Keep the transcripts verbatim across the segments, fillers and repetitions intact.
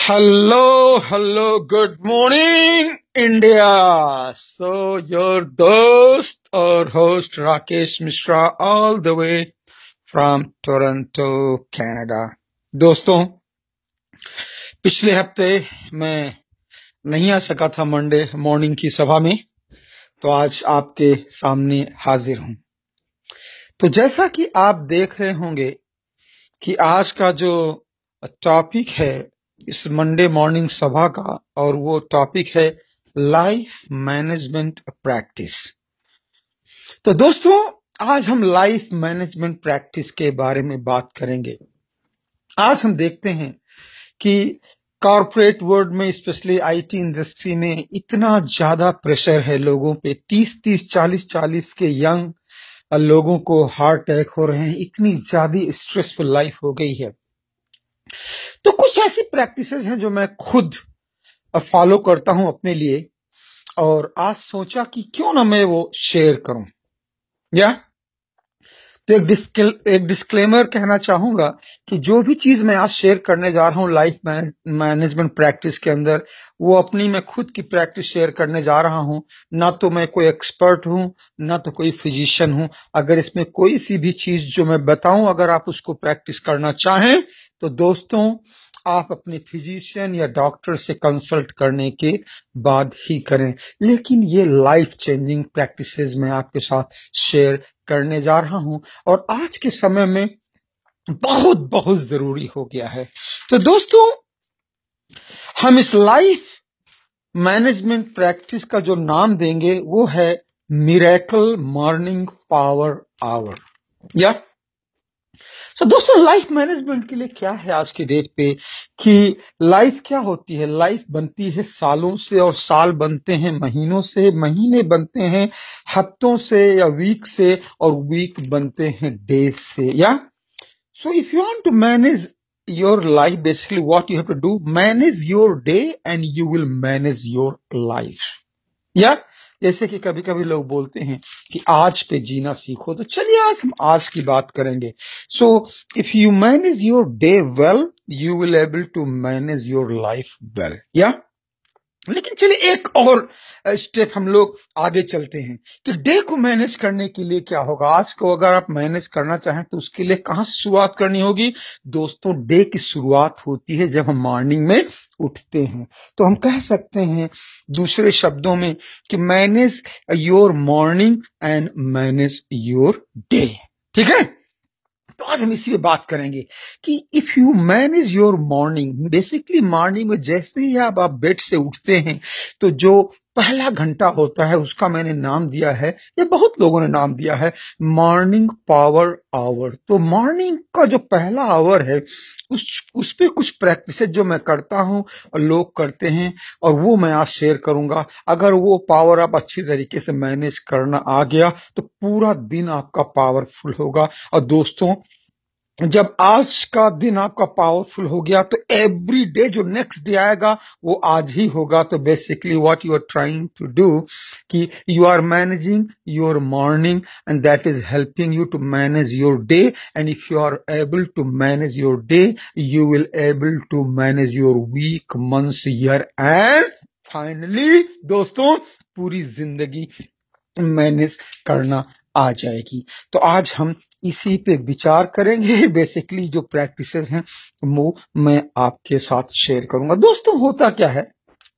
Hello, hello, good morning, India. So, your dost or host Rakesh Mishra, all the way from Toronto, Canada. दोस्तों, पिछले हफ्ते मैं नहीं आ सका था मंडे मॉर्निंग की सभा में, तो आज आपके सामने हाजिर हूं। तो जैसा कि आप देख रहे होंगे कि आज का जो टॉपिक है इस मंडे मॉर्निंग सभा का, और वो टॉपिक है लाइफ मैनेजमेंट प्रैक्टिस। तो दोस्तों, आज हम लाइफ मैनेजमेंट प्रैक्टिस के बारे में बात करेंगे। आज हम देखते हैं कि कॉर्पोरेट वर्ल्ड में, स्पेशली आईटी इंडस्ट्री में, इतना ज्यादा प्रेशर है लोगों पे। तीस तीस चालीस चालीस के यंग लोगों को हार्ट अटैक हो रहे हैं। इतनी ज्यादा स्ट्रेसफुल लाइफ हो गई है। तो कुछ ऐसी प्रैक्टिसेस हैं जो मैं खुद फॉलो करता हूं अपने लिए, और आज सोचा कि क्यों ना मैं वो शेयर करूं। या तो एक डिस्क्ल, एक डिस्क्लेमर कहना चाहूंगा कि जो भी चीज मैं आज शेयर करने जा रहा हूं लाइफ मैनेजमेंट प्रैक्टिस के अंदर, वो अपनी मैं खुद की प्रैक्टिस शेयर करने जा रहा हूं। ना तो मैं कोई एक्सपर्ट हूं, ना तो कोई फिजिशियन हूं। अगर इसमें कोई सी भी चीज जो मैं बताऊं, अगर आप उसको प्रैक्टिस करना चाहें, तो दोस्तों आप अपने फिजिशियन या डॉक्टर से कंसल्ट करने के बाद ही करें। लेकिन ये लाइफ चेंजिंग प्रैक्टिसेस मैं आपके साथ शेयर करने जा रहा हूं, और आज के समय में बहुत बहुत जरूरी हो गया है। तो दोस्तों, हम इस लाइफ मैनेजमेंट प्रैक्टिस का जो नाम देंगे वो है मिरेकल मॉर्निंग पावर आवर। या तो so, दोस्तों, लाइफ मैनेजमेंट के लिए क्या है आज की डेट पे कि लाइफ क्या होती है। लाइफ बनती है सालों से, और साल बनते हैं महीनों से, महीने बनते हैं हफ्तों से या वीक से, और वीक बनते हैं डेज से। Yeah so if you want to manage your life, basically what you have to do, manage your day and you will manage your life. Yeah जैसे कि कभी कभी लोग बोलते हैं कि आज पे जीना सीखो, तो चलिए आज हम आज की बात करेंगे। So if you manage your day well, you will able to manage your life well. Yeah लेकिन चलिए एक और स्टेप हम लोग आगे चलते हैं कि डे को मैनेज करने के लिए क्या होगा। आज को अगर आप मैनेज करना चाहें तो उसके लिए कहां से शुरुआत करनी होगी। दोस्तों, डे की शुरुआत होती है जब हम मॉर्निंग में उठते हैं। तो हम कह सकते हैं दूसरे शब्दों में कि manage your morning and manage your day. ठीक है, तो आज हम इसी पे बात करेंगे कि if you manage your morning, basically morning में जैसे ही आप, आप बेड से उठते हैं, तो जो पहला घंटा होता है उसका मैंने नाम दिया है, या बहुत लोगों ने नाम दिया है, मॉर्निंग पावर आवर। तो मॉर्निंग का जो पहला आवर है, उस उस पे कुछ प्रैक्टिस जो मैं करता हूं और लोग करते हैं, और वो मैं आज शेयर करूंगा। अगर वो पावर आप अच्छी तरीके से मैनेज करना आ गया तो पूरा दिन आपका पावरफुल होगा। और दोस्तों, जब आज का दिन आपका पावरफुल हो गया तो एवरी डे जो नेक्स्ट डे आएगा वो आज ही होगा। तो basically what you are trying to do कि you are managing your morning, and that is helping you to manage your day. And if you are able to manage your day, you will able to manage your week, months, year, and finally दोस्तों पूरी जिंदगी manage करना आ जाएगी। तो आज हम इसी पे विचार करेंगे। बेसिकली जो प्रैक्टिसेस हैं वो मैं आपके साथ शेयर करूंगा। दोस्तों, होता क्या है,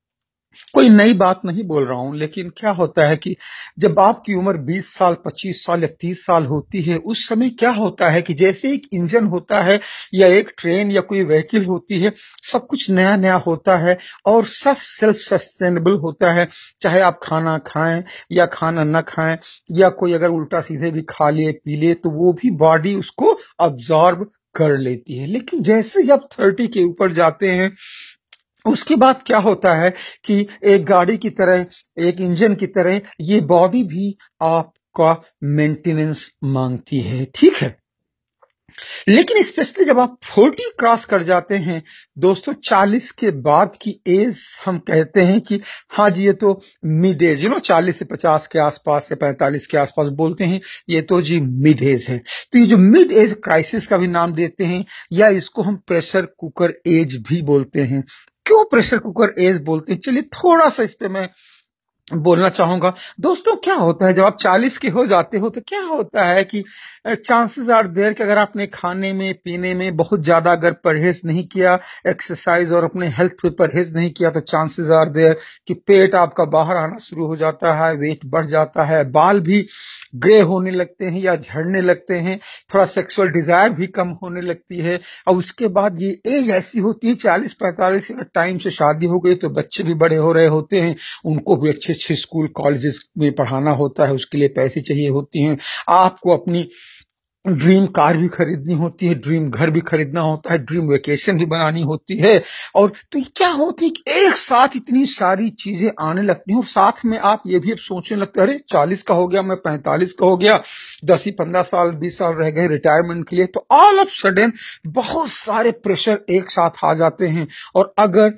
कोई नई बात नहीं बोल रहा हूं, लेकिन क्या होता है कि जब आपकी उम्र बीस साल, पच्चीस साल या तीस साल होती है, उस समय क्या होता है कि जैसे एक इंजन होता है या एक ट्रेन या कोई व्हीकल होती है, सब कुछ नया नया होता है और सब सेल्फ सस्टेनेबल होता है। चाहे आप खाना खाएं या खाना न खाएं, या कोई अगर उल्टा सीधे भी खा ले पी ले, तो वो भी बॉडी उसको अब्जॉर्ब कर लेती है। लेकिन जैसे ही आप थर्टी के ऊपर जाते हैं, उसके बाद क्या होता है कि एक गाड़ी की तरह, एक इंजन की तरह, ये बॉडी भी आपका मेंटेनेंस मांगती है। ठीक है, लेकिन स्पेशली जब आप चालीस क्रॉस कर जाते हैं दोस्तों, चालीस के बाद की एज हम कहते हैं कि हाँ जी ये तो मिड एज, यू नो चालीस से पचास के आसपास या पैंतालीस के आसपास बोलते हैं, ये तो जी मिड एज है। तो ये जो मिड एज क्राइसिस का भी नाम देते हैं, या इसको हम प्रेशर कुकर एज भी बोलते हैं। क्यों प्रेशर कुकर एज बोलते हैं, चलिए थोड़ा सा इस पे मैं बोलना चाहूंगा। दोस्तों क्या होता है, जब आप चालीस के हो जाते हो तो क्या होता है कि चांसेस आर देयर कि अगर आपने खाने में पीने में बहुत ज्यादा अगर परहेज नहीं किया, एक्सरसाइज और अपने हेल्थ पे परहेज नहीं किया, तो चांसेस आर देयर कि पेट आपका बाहर आना शुरू हो जाता है, वेट बढ़ जाता है, बाल भी ग्रे होने लगते हैं या झड़ने लगते हैं, थोड़ा सेक्सुअल डिजायर भी कम होने लगती है। और उसके बाद ये एज ऐसी होती है चालीस पैंतालीस, टाइम से शादी हो गई तो बच्चे भी बड़े हो रहे होते हैं, उनको भी अच्छे अच्छे स्कूल कॉलेजेस में पढ़ाना होता है, उसके लिए पैसे चाहिए होती हैं, आपको अपनी ड्रीम कार भी खरीदनी होती है, ड्रीम घर भी खरीदना होता है, ड्रीम वेकेशन भी बनानी होती है। और तो क्या होती है कि एक साथ इतनी सारी चीजें आने लगती हैं, और साथ में आप ये भी अब सोचने लगते हैं अरे चालीस का हो गया, मैं पैंतालीस का हो गया, दस ही पंद्रह साल बीस साल रह गए रिटायरमेंट के लिए, तो ऑल ऑफ सडन बहुत सारे प्रेशर एक साथ आ जाते हैं। और अगर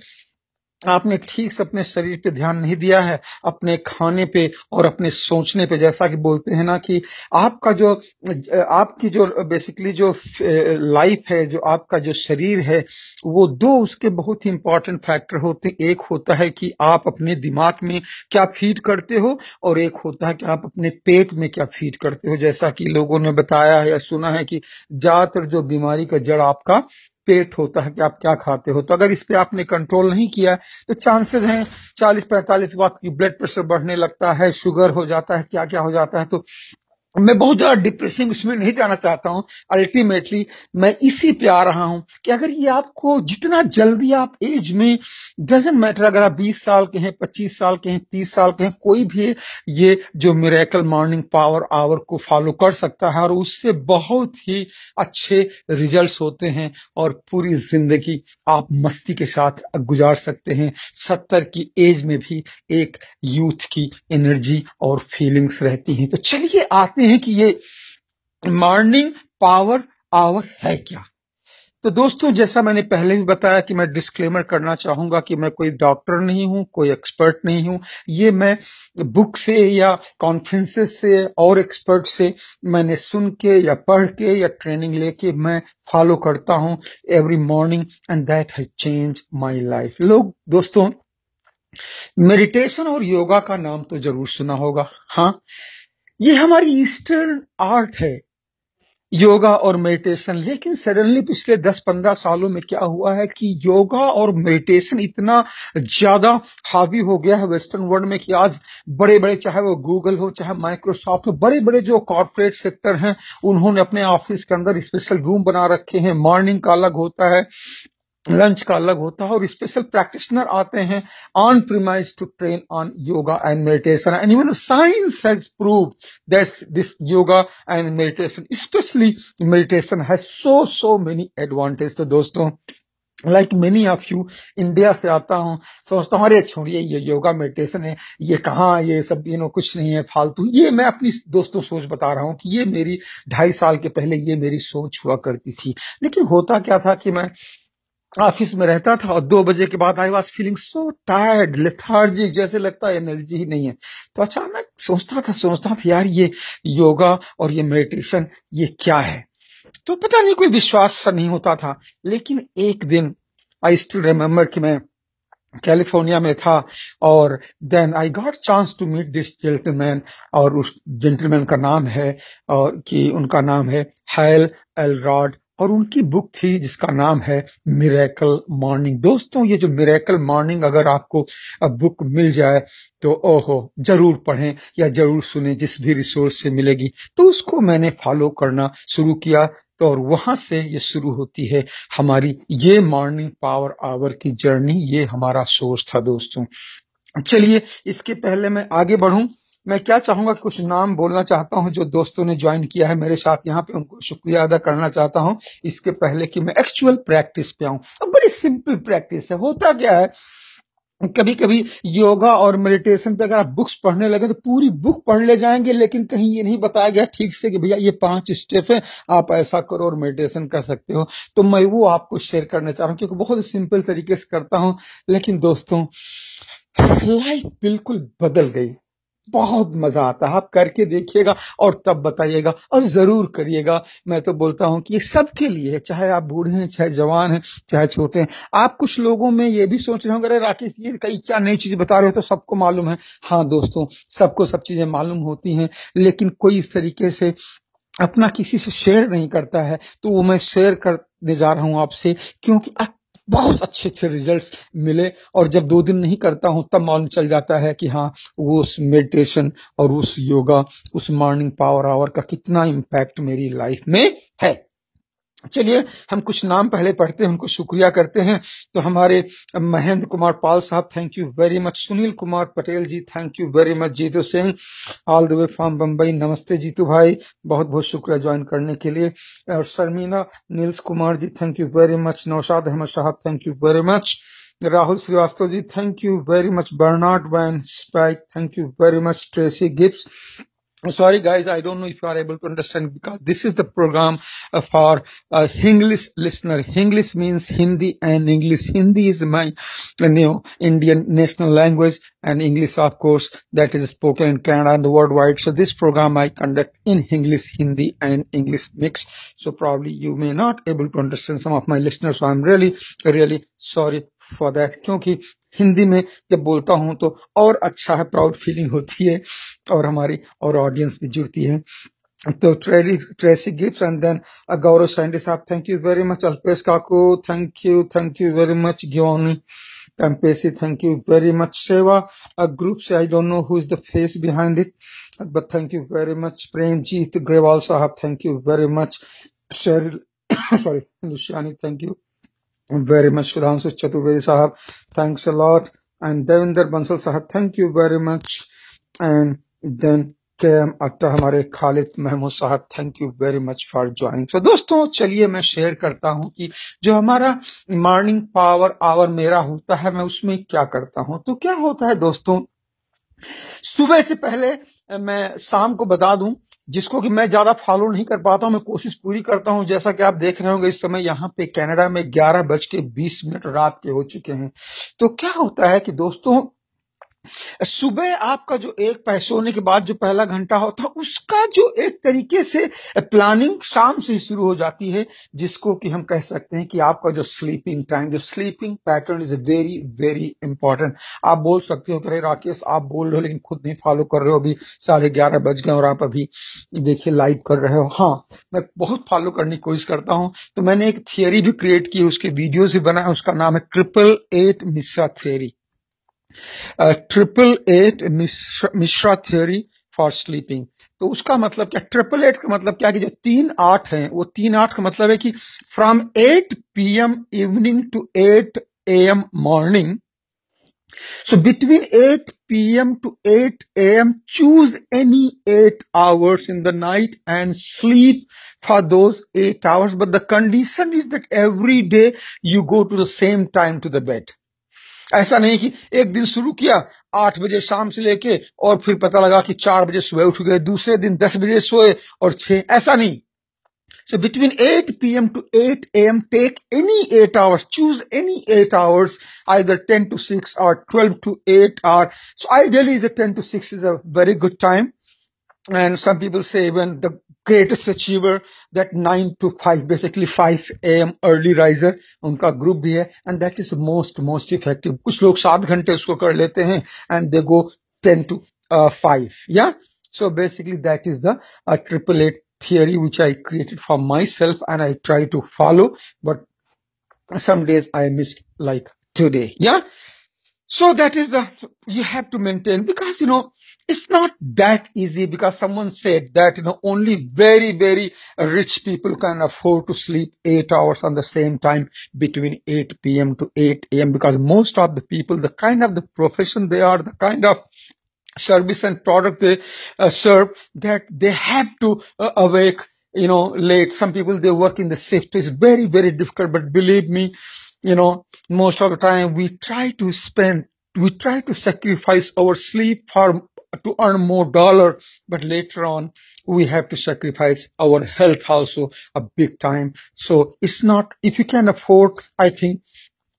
आपने ठीक से अपने शरीर पे ध्यान नहीं दिया है, अपने खाने पे और अपने सोचने पे, जैसा कि बोलते हैं ना कि आपका जो आपकी जो बेसिकली जो लाइफ है, जो आपका जो शरीर है, वो दो उसके बहुत ही इंपॉर्टेंट फैक्टर होते हैं। एक होता है कि आप अपने दिमाग में क्या फीड करते हो, और एक होता है कि आप अपने पेट में क्या फीड करते हो। जैसा कि लोगों ने बताया है या सुना है कि ज्यादातर जो बीमारी का जड़ आपका पेट होता है कि आप क्या खाते हो। तो अगर इस पे आपने कंट्रोल नहीं किया तो चांसेस हैं चालीस पैंतालीस बाद की ब्लड प्रेशर बढ़ने लगता है, शुगर हो जाता है, क्या क्या हो जाता है। तो मैं बहुत ज्यादा डिप्रेसिंग इसमें नहीं जाना चाहता हूं। अल्टीमेटली मैं इसी पे आ रहा हूं कि अगर ये आपको जितना जल्दी आप एज में, डजेंट मैटर अगर आप बीस साल के हैं, पच्चीस साल के हैं, तीस साल के हैं, कोई भी ये जो मिरेकल मॉर्निंग पावर आवर को फॉलो कर सकता है और उससे बहुत ही अच्छे रिजल्ट्स होते हैं और पूरी जिंदगी आप मस्ती के साथ गुजार सकते हैं। सत्तर की एज में भी एक यूथ की एनर्जी और फीलिंग्स रहती हैं। तो चलिए आते हैं कि ये मॉर्निंग पावर आवर है क्या। तो दोस्तों जैसा मैंने पहले भी बताया कि मैं डिस्क्लेमर करना चाहूंगा कि मैं कोई डॉक्टर नहीं हूं, कोई एक्सपर्ट नहीं हूं। ये मैं बुक से या कॉन्फ्रेंसेस से और एक्सपर्ट से मैंने सुन के या पढ़ के या ट्रेनिंग लेके मैं फॉलो करता हूं every morning, and that has change my life. लोग दोस्तों मेडिटेशन और योगा का नाम तो जरूर सुना होगा। हाँ, ये हमारी ईस्टर्न आर्ट है, योगा और मेडिटेशन। लेकिन सडनली पिछले दस पंद्रह सालों में क्या हुआ है कि योगा और मेडिटेशन इतना ज्यादा हावी हो गया है वेस्टर्न वर्ल्ड में कि आज बड़े बड़े, चाहे वो गूगल हो, चाहे माइक्रोसॉफ्ट हो, बड़े बड़े जो कॉर्पोरेट सेक्टर हैं, उन्होंने अपने ऑफिस के अंदर स्पेशल रूम बना रखे हैं। मॉर्निंग का अलग होता है, लंच का अलग होता है, और स्पेशल प्रैक्टिशनर आते हैं on premise to train on yoga and meditation. And even science has proved that this yoga and meditation, specially meditation, has so so many advantage. तो दोस्तों like many of you, India से आता हूँ, सोचता हूँ अरे छोड़िए ये योगा मेडिटेशन है, ये कहाँ, ये सब यू नो कुछ नहीं है, फालतू। ये मैं अपनी दोस्तों सोच बता रहा हूँ कि ये मेरी ढाई साल के पहले ये मेरी सोच हुआ करती थी। लेकिन होता क्या था कि मैं ऑफिस में रहता था और दो बजे के बाद I was feeling so tired, lethargic, जैसे लगता है एनर्जी ही नहीं है। तो अचानक सोचता था सोचता था यार ये योगा और ये मेडिटेशन ये क्या है। तो पता नहीं, कोई विश्वास सा नहीं होता था। लेकिन एक दिन आई स्टिल रिमेम्बर कि मैं कैलिफोर्निया में था, और then I got chance to meet this gentleman, और उस जेंटलमैन का नाम है, और कि उनका नाम है हायल एलरॉड, और उनकी बुक थी जिसका नाम है मिरेकल मॉर्निंग। दोस्तों ये जो मिरेकल मॉर्निंग अगर आपको बुक मिल जाए तो ओहो जरूर पढ़ें या जरूर सुनें, जिस भी रिसोर्स से मिलेगी। तो उसको मैंने फॉलो करना शुरू किया, तो और वहां से ये शुरू होती है हमारी ये मॉर्निंग पावर आवर की जर्नी। ये हमारा सोर्स था दोस्तों। चलिए इसके पहले मैं आगे बढ़ूं, मैं क्या चाहूंगा कि कुछ नाम बोलना चाहता हूं जो दोस्तों ने ज्वाइन किया है मेरे साथ यहाँ पे, उनको शुक्रिया अदा करना चाहता हूं। इसके पहले कि मैं एक्चुअल प्रैक्टिस पे आऊं, अब बड़ी सिंपल प्रैक्टिस है। होता क्या है, कभी कभी योगा और मेडिटेशन पे अगर आप बुक्स पढ़ने लगे तो पूरी बुक पढ़ ले जाएंगे, लेकिन कहीं ये नहीं बताया गया ठीक से कि भैया ये पांच स्टेप है, आप ऐसा करो और मेडिटेशन कर सकते हो। तो मैं वो आपको शेयर करना चाह रहा हूँ क्योंकि बहुत सिंपल तरीके से करता हूँ। लेकिन दोस्तों लाइफ बिल्कुल बदल गई। बहुत मजा आता है। आप करके देखिएगा और तब बताइएगा, और जरूर करिएगा। मैं तो बोलता हूं कि ये सबके लिए है, चाहे आप बूढ़े हैं, चाहे जवान हैं, चाहे छोटे हैं। आप कुछ लोगों में ये भी सोच रहे होंगे, अरे राकेश ये कई क्या नई चीज बता रहे हो, तो सबको मालूम है। हाँ दोस्तों, सबको सब चीजें मालूम होती हैं, लेकिन कोई इस तरीके से अपना किसी से शेयर नहीं करता है। तो वो मैं शेयर करने जा रहा हूं आपसे, क्योंकि बहुत अच्छे अच्छे रिजल्ट्स मिले। और जब दो दिन नहीं करता हूं तब मालूम चल जाता है कि हाँ, वो उस मेडिटेशन और उस योगा, उस मॉर्निंग पावर आवर का कितना इम्पैक्ट मेरी लाइफ में है। चलिए हम कुछ नाम पहले पढ़ते हैं, उनको शुक्रिया करते हैं। तो हमारे महेंद्र कुमार पाल साहब, thank you very much. Sunil Kumar Patel ji, thank you very much. Jitu Singh all the way from Bombay, नमस्ते जीतू भाई, बहुत बहुत शुक्रिया ज्वाइन करने के लिए। और Sharmila Neels Kumar ji, thank you very much. Naushad Ahmed साहब, thank you very much. Rahul Srivastava ji, thank you very much. Bernard Van Spike, thank you very much. Tracy Gibbs, sorry guys, I don't know if you are able to understand, because this is the program uh, for uh, English listener. English means Hindi, and English Hindi is my uh, you know Indian national language, and English of course that is spoken in Canada and worldwide. So this program I conduct in English, Hindi and English mixed, so probably you may not able to understand some of my listeners, so I'm really really sorry for that। क्योंकि हिंदी में जब बोलता हूं तो और अच्छा है, proud feeling होती है, और हमारी और ऑडियंस भी जुड़ती है। तो Tracy Gibbs and then Gaurav Sandy साहब, thank you very much. Alpesh Kaku, thank you thank you very much. Gioni Campesi, thank you very much. Seva group से, I don't know who is the face behind it, but thank you very much. Premjit Grewal साहब, thank you very much. Cheryl sorry Luciani, thank you very much. Sudhanshu Chaturvedi साहब, thanks a lot. And Devendra Bansal साहब, thank you very much. And then K M Akhtar, हमारे खालिद महमूद साहब, thank you very much for joining. So दोस्तों चलिए मैं share करता हूं कि जो हमारा मॉर्निंग पावर आवर मेरा होता है, मैं उसमें क्या करता हूं। तो क्या होता है दोस्तों, सुबह से पहले मैं शाम को बता दूं, जिसको कि मैं ज्यादा फॉलो नहीं कर पाता हूं, मैं कोशिश पूरी करता हूं। जैसा कि आप देख रहे होंगे इस समय यहाँ पे कनाडा में ग्यारह बज के बीस मिनट रात के हो चुके हैं। तो क्या होता है कि दोस्तों, सुबह आपका जो एक पैसे सोने के बाद जो पहला घंटा होता है, उसका जो एक तरीके से प्लानिंग शाम से ही शुरू हो जाती है, जिसको कि हम कह सकते हैं कि आपका जो स्लीपिंग टाइम, जो sleeping pattern is very very important. आप बोल सकते हो कि राकेश आप बोल रहे हो लेकिन खुद नहीं फॉलो कर रहे हो, अभी साढ़े ग्यारह बज गए और आप अभी देखिए लाइव कर रहे हो। हाँ, मैं बहुत फॉलो करने की कोशिश करता हूं। तो मैंने एक थियरी भी क्रिएट की, उसके वीडियोज भी बनाए, उसका नाम है triple eight Mishra theory. Triple eight Mishra theory for sleeping. तो उसका मतलब क्या, ट्रिपल एट का मतलब क्या कि जो तीन आठ है, वो तीन आठ का मतलब है कि from eight P M evening to eight A M morning. So between eight p m to eight a m, choose any eight hours in the night and sleep for those eight hours. But the condition is that every day you go to the same time to the bed. ऐसा नहीं कि एक दिन शुरू किया आठ बजे शाम से लेके और फिर पता लगा कि चार बजे सुबह उठ गए, दूसरे दिन दस बजे सोए और छह, ऐसा नहीं। So between eight p m to eight a m, take any eight hours, choose any eight hours, either ten to six or twelve to eight or, so ideally is a ten to six is a very good time. And some people say even the greatest achiever that nine to five, basically five a m early riser, उनका group भी है, and that is most most effective. कुछ लोग सात घंटे उसको कर लेते हैं and they go ten to five. Yeah. So basically that is the uh, triple eight theory which I created for myself and I try to follow, but some days I miss, like today. Yeah. So that is the, you have to maintain, because you know it's not that easy, because someone said that you know only very very rich people can afford to sleep eight hours on the same time between eight p m to eight a m, because most of the people, the kind of the profession they are, the kind of service and product they uh, serve, that they have to uh, awake you know late. Some people they work in the shift, it's very very difficult, but believe me, you know most of the time we try to spend, we try to sacrifice our sleep for to earn more dollar, but later on we have to sacrifice our health also a big time. So it's not, if you can afford, I think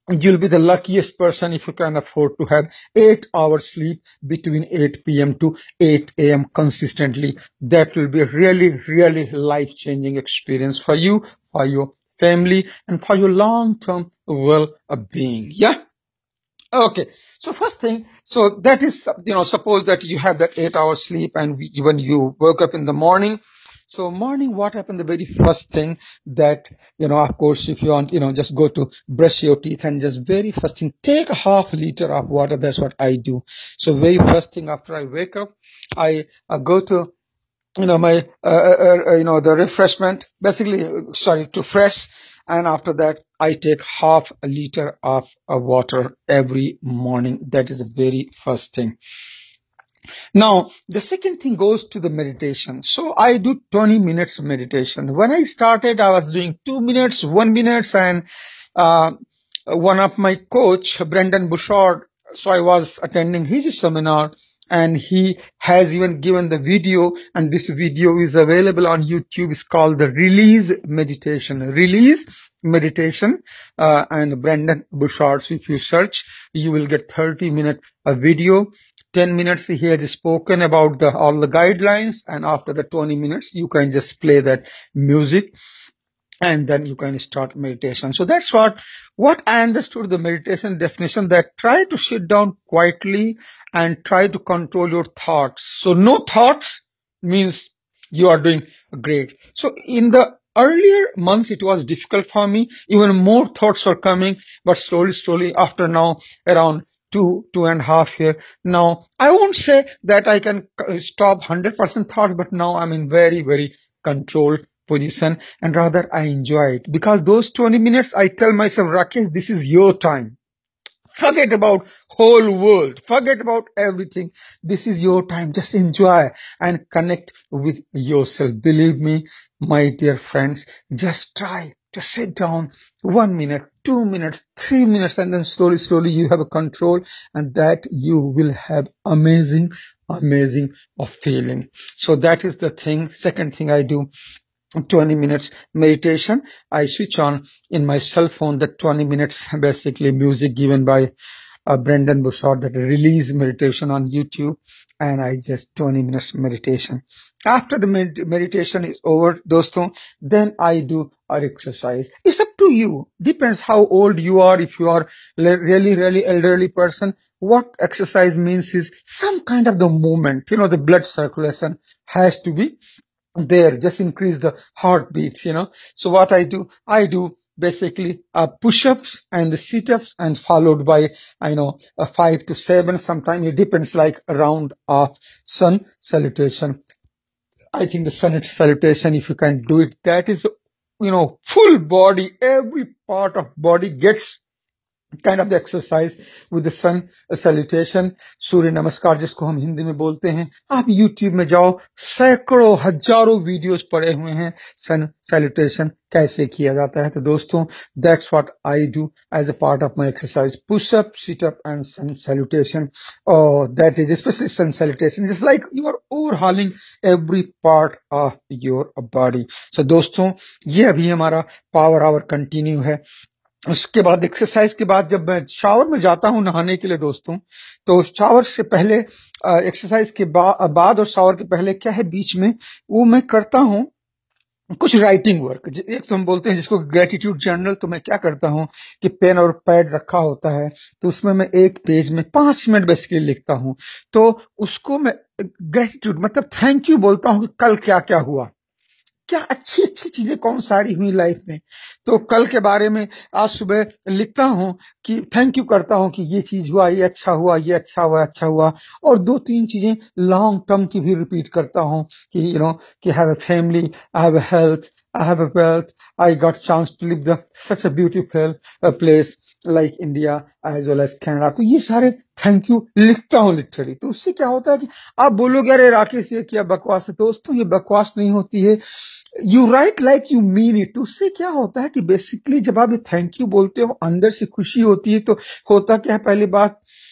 You'll be the luckiest person if you can afford to have eight hours sleep between eight p m to eight a m consistently. That will be a really, really life-changing experience for you, for your family, and for your long-term well-being. Yeah. Okay. So first thing, so that is, you know, suppose that you have that eight hours sleep and when you woke up in the morning. So morning, what happened? The very first thing that, you know, of course, if you want, you know, just go to brush your teeth and just very first thing, take a half liter of water. That's what I do. So very first thing after I wake up, I uh, go to, you know, my, uh, uh, uh, you know, the refreshment, basically, uh, sorry, to fresh. And after that, I take half a liter of uh, water every morning. That is the very first thing. Now, the second thing goes to the meditation. So I do twenty minutes of meditation. When I started, I was doing two minutes, one minutes, and uh, one of my coach, Brendan Bouchard, so I was attending his seminar, and he has even given the video, and this video is available on YouTube. It's called the Release Meditation. Release Meditation, uh, and Brendan Bouchard. So if you search, you will get thirty minute a video. ten minutes he has spoken about the all the guidelines, and after the twenty minutes you can just play that music and then you can start meditation. So that's what what I understood the meditation definition, that try to sit down quietly and try to control your thoughts. So no thoughts means you are doing great. So in the earlier months it was difficult for me, even more thoughts are coming, but slowly slowly after now around two two and a half year now, I won't say that I can stop one hundred percent thoughts, but now I'm in very very controlled position, and rather I enjoy it, because those twenty minutes I tell myself, Rakesh, this is your time. Forget about whole world. Forget about everything. This is your time. Just enjoy and connect with yourself. Believe me, my dear friends, just try to sit down one minute, two minutes, three minutes, and then slowly, slowly you have a control, and that you will have amazing, amazing of feeling. So that is the thing. Second thing I do, twenty minutes meditation. I switch on in my cell phone the twenty minutes basically music given by uh, Brendan Bouchard, that release meditation on YouTube, and I just twenty minutes meditation. After the med meditation is over, doston, then I do our exercise. It's up to you. Depends how old you are. If you are really, really elderly person, what exercise means is some kind of the movement. You know, the blood circulation has to be there, just increase the heartbeats, you know. So what I do, I do basically uh, push-ups and the sit-ups, and followed by, I know, a five to seven, sometimes it depends, like a round of sun salutation. I think the sun salutation, if you can do it, that is, you know, full body, every part of body gets kind of the exercise with the sun salutation, सूर्य नमस्कार जिसको हम हिंदी में बोलते हैं. आप YouTube में जाओ, सैकड़ों हजारों वीडियोस पड़े हुए हैं sun salutation कैसे किया जाता है. तो दोस्तों, that's what I do as a part of my exercise: push up, sit up, and sun salutation. Oh, that is especially sun salutation, just like you are overhauling every part of your body. So दोस्तों, ये अभी हमारा power hour continue है. उसके बाद exercise के बाद जब मैं शावर में जाता हूं नहाने के लिए दोस्तों, तो शावर से पहले, एक्सरसाइज के बा, बाद और शावर के पहले क्या है बीच में, वो मैं करता हूं कुछ राइटिंग वर्क. एक तो हम बोलते हैं जिसको ग्रेटिट्यूड जर्नल. तो मैं क्या करता हूं कि पेन और पैड रखा होता है, तो उसमें मैं एक पेज में पांच मिनट बेसिकली लिखता हूं. तो उसको मैं ग्रेटिट्यूड मतलब थैंक यू बोलता हूं कि कल क्या क्या हुआ, क्या अच्छी अच्छी चीजें कौन सारी हुई लाइफ में. तो कल के बारे में आज सुबह लिखता हूं कि थैंक यू करता हूं कि ये चीज हुआ, ये अच्छा हुआ, ये अच्छा हुआ, अच्छा हुआ. और दो तीन चीजें लॉन्ग टर्म की भी रिपीट करता हूं कि यू नो कि have a family, I have a health, I have a wealth, I got chance to live the such a beautiful uh, place like India as well as Canada. तो ये सारे thank you लिखता हूँ literally. तो उससे क्या होता है कि आप बोलोगे अरे राकेश ये क्या बकवास है. दोस्तों, ये बकवास नहीं होती है. You right like you mean it. उससे क्या होता है कि बेसिकली जब आप ये थैंक यू बोलते हो, अंदर से खुशी होती है. तो होता क्या है, पहली बात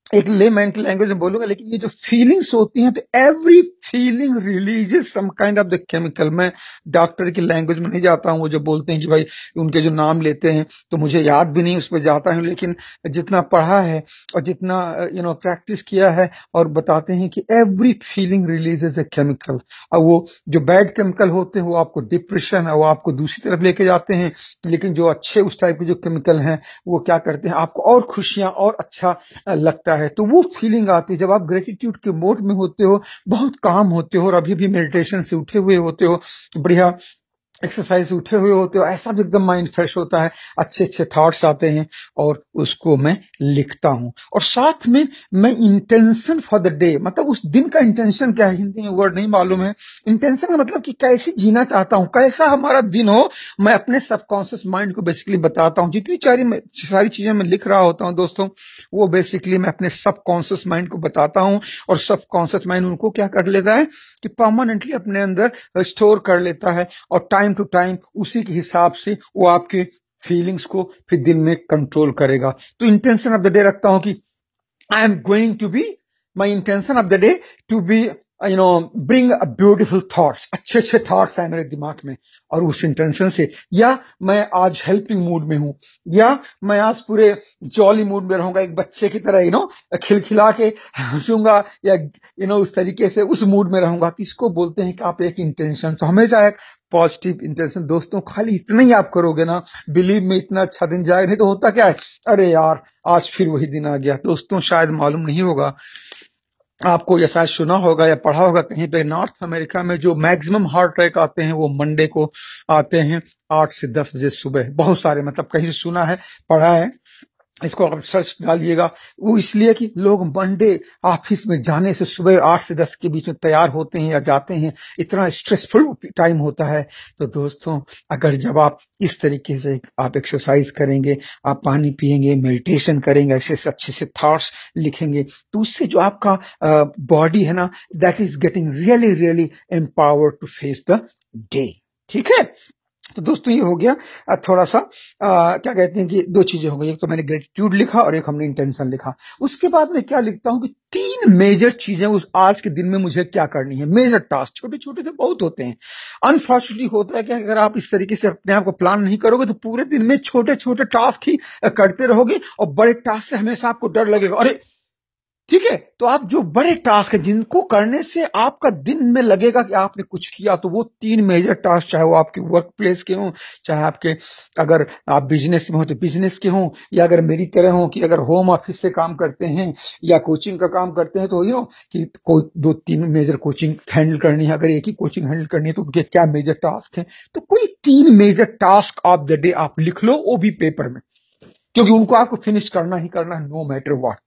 एक लेमैन की लैंग्वेज में बोलूंगा, लेकिन ये जो फीलिंग्स होती हैं, तो every feeling releases some kind of the chemical. मैं डॉक्टर की लैंग्वेज में नहीं जाता हूँ, वो जो बोलते हैं कि भाई उनके जो नाम लेते हैं तो मुझे याद भी नहीं उस पर जाता हूँ, लेकिन जितना पढ़ा है और जितना यू नो प्रैक्टिस किया है, और बताते हैं कि every feeling releases a chemical. और वो जो बैड केमिकल होते हैं वो आपको डिप्रेशन है, वो आपको दूसरी तरफ लेके जाते हैं, लेकिन जो अच्छे उस टाइप के जो केमिकल हैं वो क्या करते हैं, आपको और खुशियां और अच्छा लगता है। तो वो फीलिंग आती है जब आप ग्रेटिट्यूड के मोड में होते हो, बहुत काम होते हो और अभी भी मेडिटेशन से उठे हुए होते हो, बढ़िया एक्सरसाइज से उठे हुए होते हो, ऐसा भी एकदम माइंड फ्रेश होता है, अच्छे अच्छे थॉट्स आते हैं, और उसको मैं लिखता हूं। और साथ में मैं इंटेंशन फॉर द डे, मतलब उस दिन का इंटेंशन क्या है, हिंदी में वर्ड नहीं मालूम है। इंटेंशन का मतलब कि कैसे जीना चाहता हूं, कैसा हमारा दिन हो, मैं अपने सबकॉन्शियस माइंड को बेसिकली बताता हूं। जितनी सारी सारी चीजें मैं लिख रहा होता हूं दोस्तों, वो बेसिकली मैं अपने सबकॉन्शियस माइंड को बताता हूं, और सबकॉन्शियस माइंड उनको क्या कर लेता है कि परमानेंटली अपने अंदर स्टोर कर लेता है, और टाइम टू टाइम उसी के हिसाब से वो आपके फीलिंग्स को फिर दिन में कंट्रोल करेगा। तो इंटेंशन ऑफ द डे रखता हूं कि I am going to be, my intention of the day to be you know bring a beautiful thoughts, अच्छे अच्छे थॉट्स आए मेरे दिमाग में, और उस इंटेंशन से, या मैं आज हेल्पिंग मूड में हूं, या मैं आज पूरे जॉली मूड में रहूंगा, एक बच्चे की तरह यू नो खिलखिला के हंसूंगा, या यू नो उस तरीके से उस मूड में रहूंगा। तो इसको बोलते हैं कि आप एक इंटेंशन, तो हमेशा एक पॉजिटिव इंटेंशन। दोस्तों खाली इतना ही आप करोगे ना, बिलीव में इतना अच्छा दिन जाएगा। नहीं तो होता क्या है, अरे यार आज फिर वही दिन आ गया। दोस्तों शायद मालूम नहीं होगा आपको, या शायद सुना होगा या पढ़ा होगा कहीं पे, नॉर्थ अमेरिका में जो मैक्सिमम हार्ट अटैक आते हैं वो मंडे को आते हैं, आठ से दस बजे सुबह। बहुत सारे, मतलब कहीं से सुना है, पढ़ा है, इसको आप सर्च डालिएगा। वो इसलिए कि लोग मंडे ऑफिस में जाने से सुबह आठ से दस के बीच में तैयार होते हैं या जाते हैं, इतना स्ट्रेसफुल टाइम होता है। तो दोस्तों अगर जब आप इस तरीके से आप एक्सरसाइज करेंगे, आप पानी पिएंगे, मेडिटेशन करेंगे, ऐसे ऐसे अच्छे से थॉट्स लिखेंगे, तो उससे जो आपका बॉडी है ना, that is getting really really empowered to face the day. ठीक है, तो दोस्तों ये हो गया थोड़ा सा आ, क्या कहते हैं कि दो चीजें हो गई, एक तो मैंने ग्रेटिट्यूड लिखा और एक हमने इंटेंशन लिखा। उसके बाद मैं क्या लिखता हूं कि तीन मेजर चीजें उस आज के दिन में मुझे क्या करनी है, मेजर टास्क। छोटे छोटे तो बहुत होते हैं, अनफॉर्चुनेटली होता है कि अगर आप इस तरीके से अपने आप को प्लान नहीं करोगे तो पूरे दिन में छोटे छोटे टास्क ही करते रहोगे, और बड़े टास्क से हमेशा आपको डर लगेगा। अरे ठीक है, तो आप जो बड़े टास्क है जिनको करने से आपका दिन में लगेगा कि आपने कुछ किया, तो वो तीन मेजर टास्क, चाहे वो आपके वर्क प्लेस के हों, चाहे आपके अगर आप बिजनेस में हो तो बिजनेस के हों, या अगर मेरी तरह हो कि अगर होम ऑफिस से काम करते हैं या कोचिंग का काम करते हैं, तो यू नो कि कोई दो तीन मेजर कोचिंग हैंडल करनी है, अगर एक ही कोचिंग हैंडल करनी है तो उनके क्या मेजर टास्क हैं। तो कोई तीन major task of the day आप लिख लो, वो भी पेपर में, क्योंकि उनको आपको फिनिश करना ही करना है, नो मैटर व्हाट।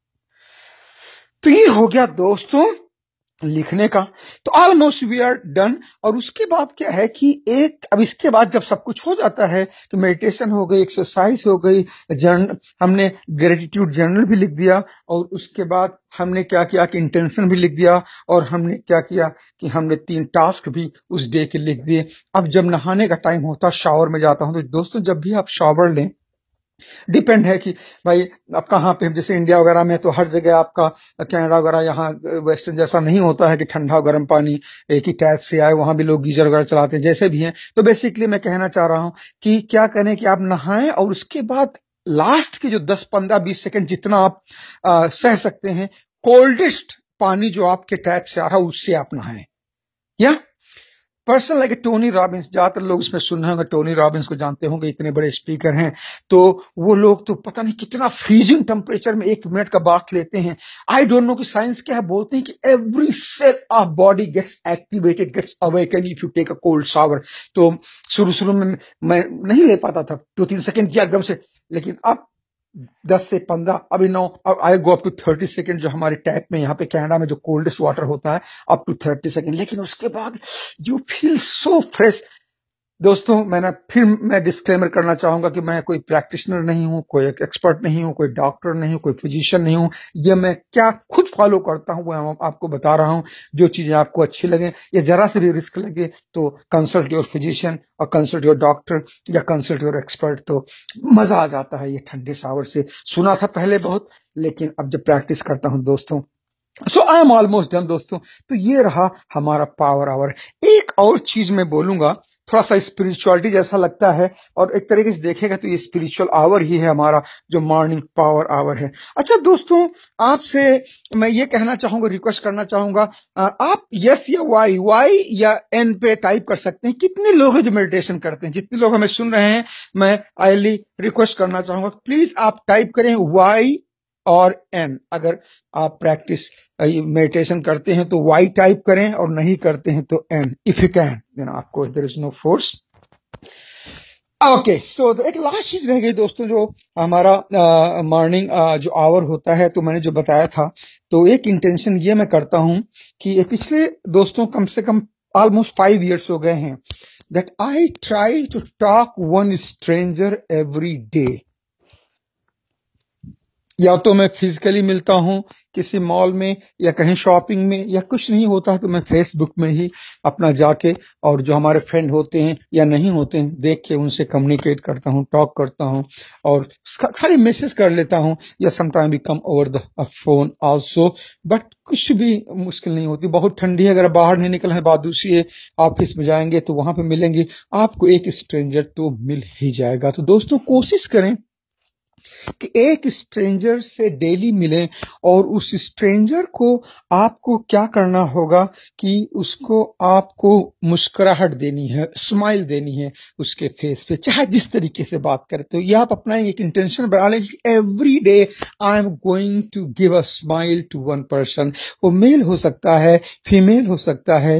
तो ये हो गया दोस्तों लिखने का। तो ऑलमोस्ट वी आर डन। और उसके बाद क्या है कि एक, अब इसके बाद जब सब कुछ हो जाता है तो मेडिटेशन हो गई, एक्सरसाइज हो गई, जर्नल, हमने ग्रेटिट्यूड जर्नल भी लिख दिया, और उसके बाद हमने क्या किया कि इंटेंशन भी लिख दिया, और हमने क्या किया कि हमने तीन टास्क भी उस डे के लिख दिए। अब जब नहाने का टाइम होता, शावर में जाता हूं, तो दोस्तों जब भी आप शावर लें, डिपेंड है कि भाई आप कहाँ पे, जैसे इंडिया वगैरह में तो हर जगह आपका, कनाडा वगैरह यहाँ वेस्टर्न जैसा नहीं होता है कि ठंडा गर्म पानी एक ही टैप से आए, वहां भी लोग गीजर वगैरह चलाते हैं, जैसे भी हैं। तो बेसिकली मैं कहना चाह रहा हूं कि क्या करें कि आप नहाएं, और उसके बाद लास्ट के जो दस पंद्रह बीस सेकेंड जितना आप आ, सह सकते हैं, कोल्डेस्ट पानी जो आपके टैप से आ रहा है उससे आप नहाएं। या पर्सन लाइक टोनी रॉबिन्स, ज्यादातर लोग इसमें सुन रहे होंगे, टोनी रॉबिन्स को जानते होंगे, इतने बड़े स्पीकर हैं। तो वो लोग तो पता नहीं कितना फ्रीजिंग टेम्परेचर में एक मिनट का बाथ लेते हैं। आई डोंट नो कि साइंस क्या है, बोलते हैं कि every cell of body gets activated, gets awaken if you take a cold shower. तो शुरू शुरू में मैं नहीं ले पाता था, दो तीन सेकंड किया एकदम से, लेकिन अब दस से पंद्रह, अभी नौ, अब I go up to thirty second, जो हमारे टैप में यहाँ पे कनाडा में जो कोल्डेस्ट वाटर होता है, अप टू थर्टी सेकेंड। लेकिन उसके बाद यू फील सो फ्रेश। दोस्तों मैंने फिर मैं डिस्क्लेमर करना चाहूंगा कि मैं कोई प्रैक्टिशनर नहीं हूं, कोई एक्सपर्ट नहीं हूं, कोई डॉक्टर नहीं हूं, कोई फिजिशियन नहीं हूं। ये मैं क्या खुद फॉलो करता हूँ वो मैं आपको बता रहा हूँ। जो चीजें आपको अच्छी लगे या जरा से भी रिस्क लगे तो कंसल्ट योर फिजिशियन और कंसल्ट योर डॉक्टर या कंसल्ट योर एक्सपर्ट। तो मजा आ जाता है ये ठंडे शावर से। सुना था पहले बहुत, लेकिन अब जब प्रैक्टिस करता हूँ दोस्तों, so I am almost done दोस्तों। तो ये रहा हमारा पावर आवर। एक और चीज मैं बोलूंगा, थोड़ा सा स्पिरिचुअलिटी जैसा लगता है और एक तरीके से देखेगा तो ये स्पिरिचुअल आवर ही है हमारा, जो मॉर्निंग पावर आवर है। अच्छा दोस्तों, आपसे मैं ये कहना चाहूंगा, रिक्वेस्ट करना चाहूंगा, आप यस या वाई वाई या एन पे टाइप कर सकते हैं। कितने लोग हैं जो मेडिटेशन करते हैं? जितने लोग हमें सुन रहे हैं, मैं आईली रिक्वेस्ट करना चाहूंगा, प्लीज आप टाइप करें वाई और एन। अगर आप प्रैक्टिस मेडिटेशन करते हैं तो वाई टाइप करें और नहीं करते हैं तो N, if you can, then of course there is no force. Okay, so एक लास्ट चीज रह गई दोस्तों, जो हमारा मॉर्निंग जो आवर होता है, तो मैंने जो बताया था, तो एक इंटेंशन ये मैं करता हूं कि ये पिछले दोस्तों कम से कम ऑलमोस्ट फाइव इयर्स हो गए हैं, that I try to talk one stranger every day. या तो मैं फिजिकली मिलता हूं किसी मॉल में या कहीं शॉपिंग में, या कुछ नहीं होता है तो मैं फेसबुक में ही अपना जाके और जो हमारे फ्रेंड होते हैं या नहीं होते हैं देख के उनसे कम्युनिकेट करता हूं, टॉक करता हूं और खाली मैसेज कर लेता हूं, या समटाइम भी come over the phone also. But कुछ भी मुश्किल नहीं होती। बहुत ठंडी है, अगर बाहर नहीं निकल है, बात दूसरी है, ऑफिस में जाएंगे तो वहां पे मिलेंगे, आपको एक स्ट्रेंजर तो मिल ही जाएगा। तो दोस्तों कोशिश करें कि एक स्ट्रेंजर से डेली मिलें, और उस स्ट्रेंजर को आपको क्या करना होगा कि उसको आपको मुस्कुराहट देनी है, स्माइल देनी है उसके फेस पे, चाहे जिस तरीके से बात करें। तो ये आप अपना एक इंटेंशन बना लें कि every day I am going to give a smile to one person. वो मेल हो सकता है, फीमेल हो सकता है,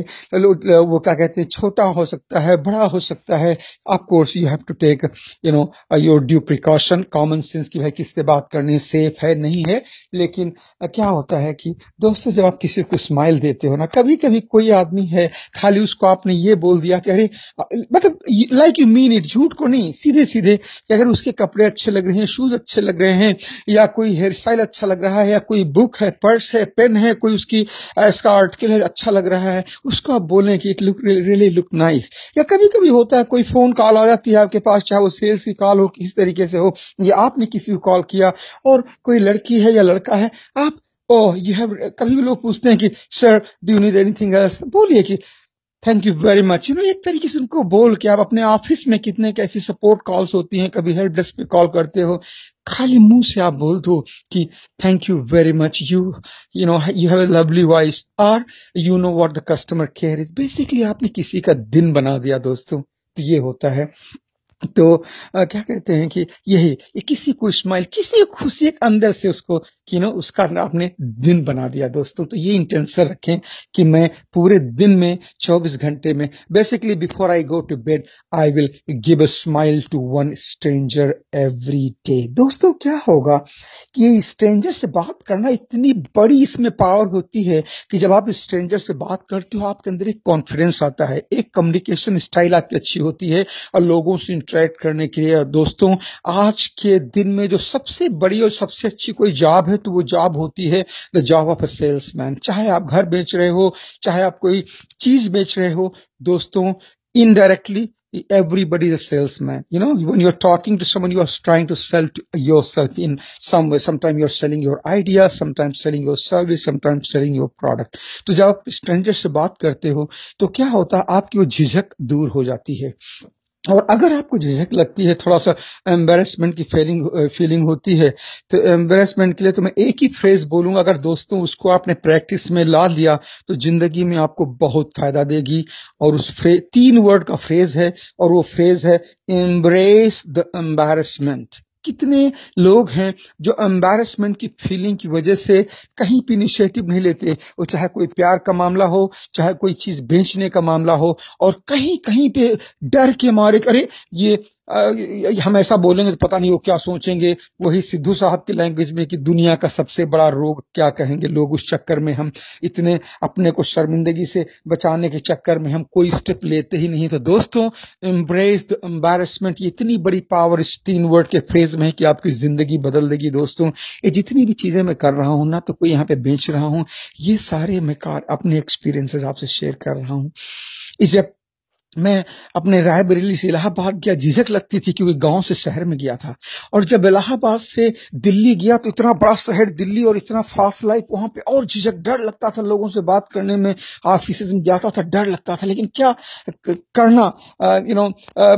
वो क्या कहते हैं, छोटा हो सकता है, बड़ा हो सकता है। Of course you have to take you know your due precaution, common sense कि भाई किससे बात करनी है, सेफ है नहीं है। लेकिन क्या होता है कि दोस्तों, जब आप किसी को स्माइल देते हो ना, कभी कभी कोई आदमी है, खाली उसको आपने ये बोल दिया कि अरे, मतलब लाइक यू मीन इट, झूठ को नहीं, सीधे सीधे, कि अगर उसके कपड़े अच्छे लग रहे हैं, शूज अच्छे लग रहे हैं, या कोई हेयर स्टाइल अच्छा लग रहा है, या कोई बुक है, पर्स है, पेन है, कोई उसकी इसका आर्टिकल है अच्छा लग रहा है, उसको आप बोलें कि it look really look nice. या कभी कभी होता है कोई फोन कॉल आ जाती है आपके पास, चाहे वो सेल्स की कॉल हो, किस तरीके से हो, या आपने किसी को कॉल किया और कोई लड़की है या लड़का है, आप ओह यू हैव, कभी भी लोग पूछते हैं कि sir do you need anything else, बोलिए कि thank you very much. You know, एक तरीके से उनको बोल के, आप अपने ऑफिस में कितने कैसी सपोर्ट कॉल्स होती हैं, कभी हेल्प डेस्क पे कॉल करते हो, खाली मुंह से आप बोल दो कि thank you very much, you you know you have a lovely voice, और you know what the customer care is. Basically आपने किसी का दिन बना दिया दोस्तों। तो ये होता है। तो आ, क्या कहते हैं कि यही, ये किसी को स्माइल, किसी को खुशी, एक अंदर से उसको यू नो उसका आपने दिन बना दिया दोस्तों। तो ये इंटेंशन रखें कि मैं पूरे दिन में चौबीस घंटे में, basically before I go to bed, I will give a smile to one stranger every day. दोस्तों क्या होगा कि ये स्ट्रेंजर से बात करना इतनी बड़ी इसमें पावर होती है कि जब आप स्ट्रेंजर से बात करते हो, आपके अंदर एक कॉन्फिडेंस आता है, एक कम्युनिकेशन स्टाइल आपकी अच्छी होती है, और लोगों से इंटरेक्ट करने के लिए। दोस्तों आज के दिन में जो सबसे बड़ी और सबसे अच्छी कोई जॉब है, तो वो जॉब होती है the job of a salesman. चाहे आप घर बेच रहे हो, चाहे आप कोई चीज बेच रहे हो, दोस्तों indirectly everybody is a salesman. You know, when you're talking to someone, you are trying to sell to yourself in some way. Sometimes you're selling your idea, sometimes selling your service, sometimes selling your product. तो जब आप stranger से बात करते हो तो क्या होता है, आपकी वो झिझक दूर हो जाती है। और अगर आपको झिझक लगती है, थोड़ा सा एम्बेरसमेंट की फीलिंग फीलिंग होती है, तो एम्बेरसमेंट के लिए तो मैं एक ही फ्रेज बोलूंगा, अगर दोस्तों उसको आपने प्रैक्टिस में ला लिया तो जिंदगी में आपको बहुत फायदा देगी। और उस फ्रेज, तीन वर्ड का फ्रेज है, और वो फ्रेज है एम्ब्रेस द एम्बेरसमेंट। कितने लोग हैं जो एम्बैरेसमेंट की फीलिंग की वजह से कहीं भी इनिशिएटिव नहीं लेते, वो चाहे कोई प्यार का मामला हो, चाहे कोई चीज बेचने का मामला हो, और कहीं कहीं पे डर के मारे, अरे ये आ, हम ऐसा बोलेंगे तो पता नहीं वो क्या सोचेंगे। वही सिद्धू साहब की लैंग्वेज में कि दुनिया का सबसे बड़ा रोग क्या कहेंगे लोग। उस चक्कर में हम इतने अपने को शर्मिंदगी से बचाने के चक्कर में हम कोई स्टेप लेते ही नहीं। तो दोस्तों, एम्ब्रेस द एम्बैरेसमेंट, ये इतनी बड़ी पावर इस तीन वर्ड के फ्रेज फेज में है कि आपकी जिंदगी बदल देगी। दोस्तों, ये जितनी भी चीजें मैं कर रहा हूं ना, तो कोई यहाँ पे बेच रहा हूं, ये सारे मैं कार अपने एक्सपीरियंसेस आपसे शेयर कर रहा हूं। जब मैं अपने रायबरेली से इलाहाबाद गया, झिझक लगती थी क्योंकि गांव से शहर में गया था। और जब इलाहाबाद से दिल्ली गया तो इतना बड़ा शहर दिल्ली और इतना फास्ट लाइफ, वहां पे और झिझक, डर लगता था लोगों से बात करने में। ऑफिस में जाता था, डर लगता था, लेकिन क्या करना, यू नो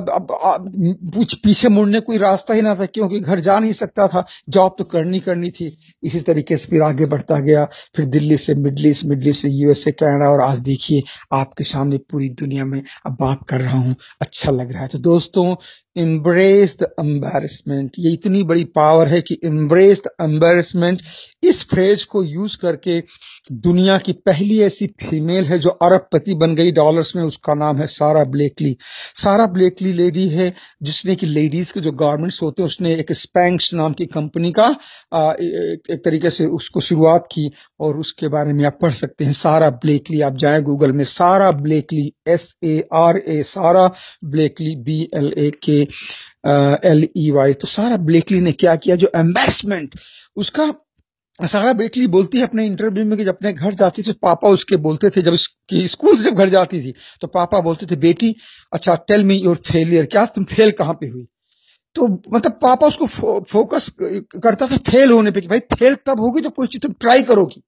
कुछ पीछे मुड़ने कोई रास्ता ही ना था, क्योंकि घर जा नहीं सकता था, जॉब तो करनी करनी थी। इसी तरीके से फिर आगे बढ़ता गया, फिर दिल्ली से मिडल ईस्ट, मिडल ईस्ट से यूएसए, कनाडा, और आज देखिए आपके सामने पूरी दुनिया में अब बात कर रहा हूं। अच्छा लग रहा है। तो दोस्तों, embrace the embarrassment, ये इतनी बड़ी पावर है कि embrace the embarrassment, इस फ्रेज को यूज करके दुनिया की पहली ऐसी फीमेल है जो अरबपति बन गई डॉलर्स में। उसका नाम है सारा ब्लेकली। सारा ब्लेकली लेडी है जिसने कि लेडीज के जो गारमेंट्स होते हैं, उसने एक स्पैंक्स नाम की कंपनी का आ, एक, एक तरीके से उसको शुरुआत की, और उसके बारे में आप पढ़ सकते हैं। सारा ब्लेकली, आप जाएं गूगल में, Sara Blakely, S A R A, Sara Blakely, B L A के एल ई वाई। तो सारा ब्लेकली ने क्या किया, जो एम्बैरसमेंट उसका, सारा ब्लेकली बोलती है अपने इंटरव्यू में कि जब अपने घर जाती थी, पापा उसके बोलते थे, जब स्कूल से जब घर जाती थी तो पापा बोलते थे, बेटी अच्छा टेल मी योर फेलियर, क्या तुम फेल कहाँ पे हुई। तो मतलब पापा उसको फो, फोकस करता था फेल होने पे, कि भाई फेल तब होगी जब कोई चीज तुम ट्राई करोगी।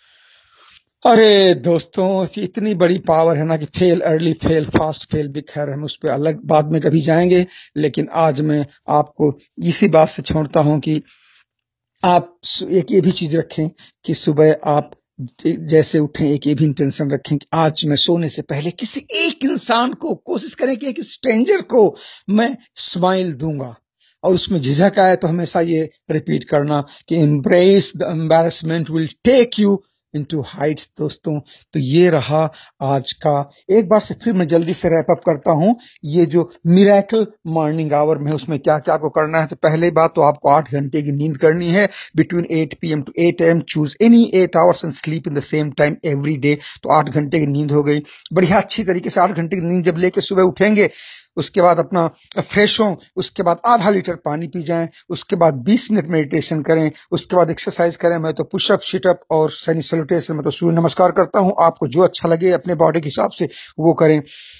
अरे दोस्तों, इतनी बड़ी पावर है ना कि fail early, fail fast, fail भी, खैर हम उस पर अलग बाद में कभी जाएंगे। लेकिन आज मैं आपको इसी बात से छोड़ता हूं कि आप एक ये भी चीज रखें कि सुबह आप जैसे उठें, एक ये भी इंटेंशन रखें कि आज मैं सोने से पहले किसी एक इंसान को, कोशिश करें कि एक स्ट्रेंजर को मैं स्माइल दूंगा। और उसमें झिझक आए तो हमेशा ये रिपीट करना कि embrace the embarrassment will take you into heights. दोस्तों, तो ये रहा आज का। एक बार से फिर मैं जल्दी से रैप अप करता हूं। ये जो मिरेकल मॉर्निंग आवर में, उसमें क्या क्या आपको करना है। तो पहले बात तो आपको आठ घंटे की नींद करनी है, between eight P M to eight A M. Choose any eight hours and sleep in the same time every day. तो आठ घंटे की नींद हो गई, बढ़िया अच्छी तरीके से आठ घंटे की नींद जब लेके सुबह उठेंगे, उसके बाद अपना फ्रेश हों, उसके बाद आधा लीटर पानी पी जाएं, उसके बाद बीस मिनट मेडिटेशन करें, उसके बाद एक्सरसाइज करें। मैं तो पुशअप, शिटअप और सैनिक सैल्यूटेशन, मैं तो सूर्य नमस्कार करता हूं। आपको जो अच्छा लगे अपने बॉडी के हिसाब से वो करें।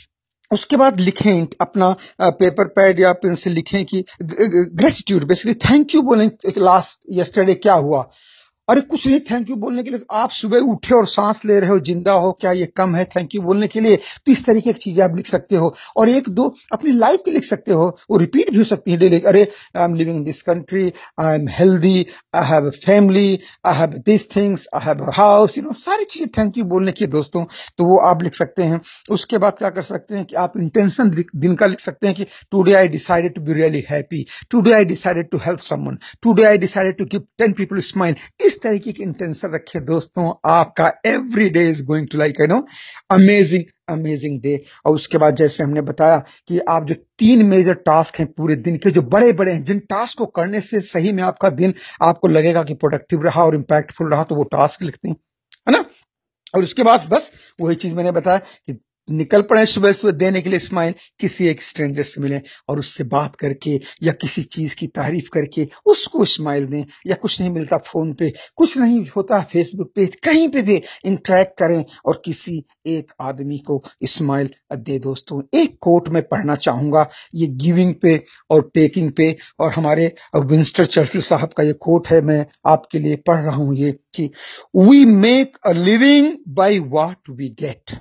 उसके बाद लिखें, अपना पेपर पैड या पेन से लिखें कि ग्रेटिट्यूड, बेसिकली थैंक यू बोलें। लास्ट यस्टरडे क्या हुआ, अरे कुछ नहीं थैंक यू बोलने के लिए। आप सुबह उठे और सांस ले रहे हो, जिंदा हो, क्या ये कम है थैंक यू बोलने के लिए। तो इस तरीके की चीजें आप लिख सकते हो, और एक दो अपनी लाइफ की लिख सकते हो, वो रिपीट भी हो सकती है डेली। अरे I am living in this country, I am healthy, I have a family, I have this things, I have a house, you know, सारी चीजें थैंक यू बोलने की दोस्तों। तो वो आप लिख सकते हैं। उसके बाद क्या कर सकते हैं कि आप इंटेंशन दिन का लिख सकते हैं कि today I decided to be really happy, today I decided to help someone, today I decided to give ten people smile. इस तरीके की इंटेंशन रखे दोस्तों, आपका every day is going to like you know amazing amazing day. और उसके बाद जैसे हमने बताया कि आप जो तीन मेजर टास्क हैं पूरे दिन के, जो बड़े बड़े हैं, जिन टास्क को करने से सही में आपका दिन आपको लगेगा कि प्रोडक्टिव रहा और इम्पैक्टफुल रहा, तो वो टास्क लिखते हैं, है ना। और उसके बाद बस वही चीज मैंने बताया कि निकल पड़े सुबह सुबह देने के लिए स्माइल, किसी एक स्ट्रेंजर से मिलें और उससे बात करके या किसी चीज की तारीफ करके उसको स्माइल दें। या कुछ नहीं मिलता फोन पे, कुछ नहीं होता फेसबुक पे, कहीं पे भी इंटरेक्ट करें और किसी एक आदमी को स्माइल दे। दोस्तों, एक कोट में पढ़ना चाहूंगा, ये गिविंग पे और टेकिंग पे, और हमारे विंस्टन चर्चिल साहब का ये कोट है, मैं आपके लिए पढ़ रहा हूं ये कि we make a living by what we get,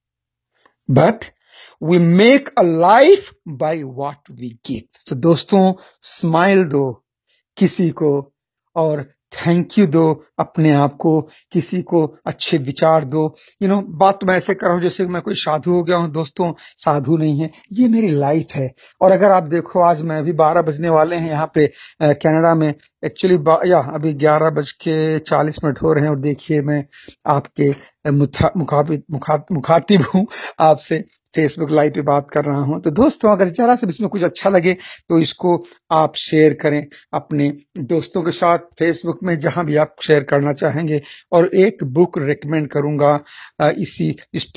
but we make a life by what we give। तो दोस्तों, स्माइल दो किसी को और थैंक यू दो अपने आप को, किसी को अच्छे विचार दो। यू नो, बात तो मैं ऐसे कर रहा हूं जैसे मैं कोई साधु हो गया हूं। दोस्तों, साधु नहीं है, ये मेरी लाइफ है। और अगर आप देखो, आज मैं अभी बारह बजने वाले हैं यहाँ पे कनाडा में, एक्चुअली या अभी ग्यारह बज के चालीस मिनट हो रहे हैं, और देखिए मैं आपके मुखातिब मुखा, मुखातिब हूँ, आपसे फेसबुक लाइव पे बात कर रहा हूं। तो दोस्तों, अगर जरा से इसमें कुछ अच्छा लगे तो इसको आप शेयर करें अपने दोस्तों के साथ, फेसबुक में जहां भी आप शेयर करना चाहेंगे। और एक बुक रेकमेंड करूंगा इसी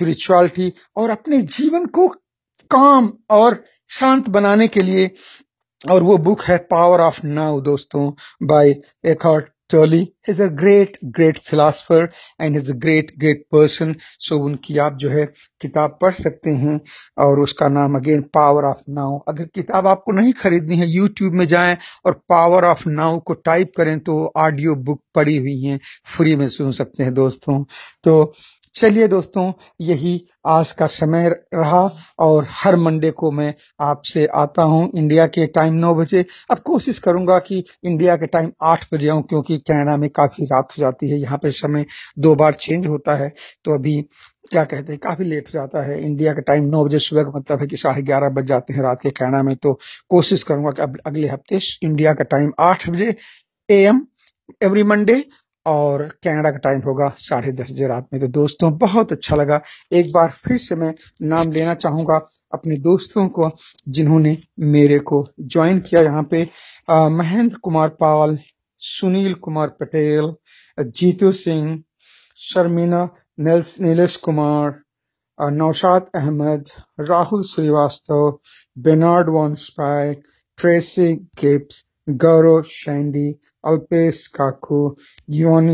स्पिरिचुअलिटी और अपने जीवन को काम और शांत बनाने के लिए, और वो बुक है पावर ऑफ नाउ दोस्तों, by Eckhart Tolle. He is a great great philosopher and is a great great person. So उनकी आप जो है किताब पढ़ सकते हैं, और उसका नाम अगेन पावर ऑफ नाउ। अगर किताब आपको नहीं खरीदनी है, यूट्यूब में जाएं और पावर ऑफ नाउ को टाइप करें तो ऑडियो बुक पड़ी हुई है, फ्री में सुन सकते हैं दोस्तों। तो चलिए दोस्तों, यही आज का समय रहा, और हर मंडे को मैं आपसे आता हूं इंडिया के टाइम नौ बजे। अब कोशिश करूंगा कि इंडिया के टाइम आठ बजे आऊं, क्योंकि कनाडा में काफ़ी रात हो जाती है, यहाँ पे समय दो बार चेंज होता है। तो अभी क्या कहते हैं, काफ़ी लेट हो जाता है। इंडिया का टाइम नौ बजे सुबह का मतलब है कि साढ़े ग्यारह बज जाते हैं रात के कनाडा में। तो कोशिश करूंगा कि अब अगले हफ्ते इंडिया का टाइम आठ बजे ए एम एवरी मंडे, और कनाडा का टाइम होगा साढ़े दस बजे रात में। तो दोस्तों, बहुत अच्छा लगा। एक बार फिर से मैं नाम लेना चाहूँगा अपने दोस्तों को जिन्होंने मेरे को ज्वाइन किया यहाँ पे। अ, महेंद्र कुमार पाल, सुनील कुमार पटेल, जीतू सिंह, शर्मिना, नील्स नीलेश कुमार, अ, Naushad Ahmed, Rahul Shrivastava, Bernard von Spike, Tracy Gibbs, Gaurav Shandy, Alpesh Kaku, योनी